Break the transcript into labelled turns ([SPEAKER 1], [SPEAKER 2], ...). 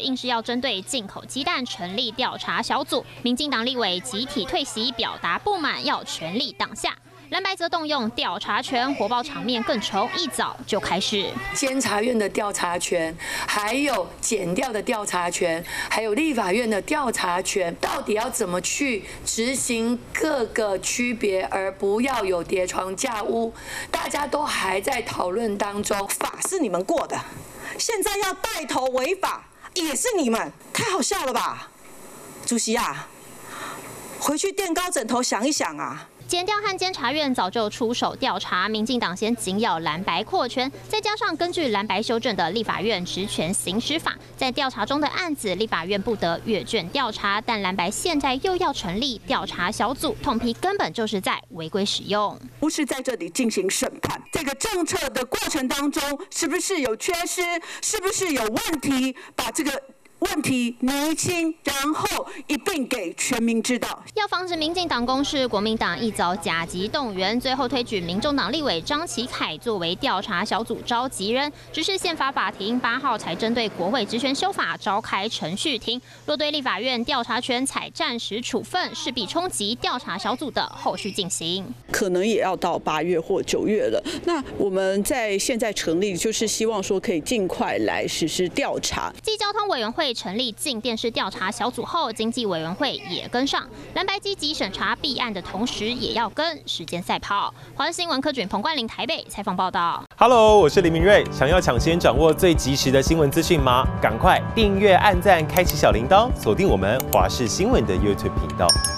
[SPEAKER 1] 硬是要针对进口鸡蛋成立调查小组，民进党立委集体退席，表达不满，要全力挡下。蓝白则动用调查权，火爆场面更从一早就开始。
[SPEAKER 2] 监察院的调查权，还有检调的调查权，还有立法院的调查权，到底要怎么去执行各个区别，而不要有叠床架屋？大家都还在讨论当中。
[SPEAKER 3] 法是你们过的，现在要带头违法也是你们，太好笑了吧？主席啊，回去垫高枕头想一想啊。
[SPEAKER 1] 检调和监察院早就出手调查，民进党先紧咬蓝白扩权，再加上根据蓝白修正的立法院职权行使法，在调查中的案子，立法院不得阅卷调查，但蓝白现在又要成立调查小组，痛批根本就是在违规使用，
[SPEAKER 3] 不是在这里进行审判。这个政策的过程当中，是不是有缺失？是不是有问题？把这个问题厘清，然后一并给全民知道。
[SPEAKER 1] 要防止民进党攻势，国民党一早甲级动员，最后推举民众党立委张启凯作为调查小组召集人。只是宪法法庭8号才针对国会职权修法召开程序庭，若对立法院调查权采暂时处分，势必冲击调查小组的后续进行。
[SPEAKER 3] 可能也要到8月或9月了。那我们现在成立，就是希望说可以尽快来实施调查。
[SPEAKER 1] 继交通委员会成立进电视调查小组后，经济委员会也跟上，蓝白积极审查弊案的同时，也要跟时间赛跑。华视新闻柯俊、彭冠霖台北采访报道。
[SPEAKER 4] Hello， 我是林明瑞。想要抢先掌握最及时的新闻资讯吗？赶快订阅、按赞、开启小铃铛，锁定我们华视新闻的 YouTube 频道。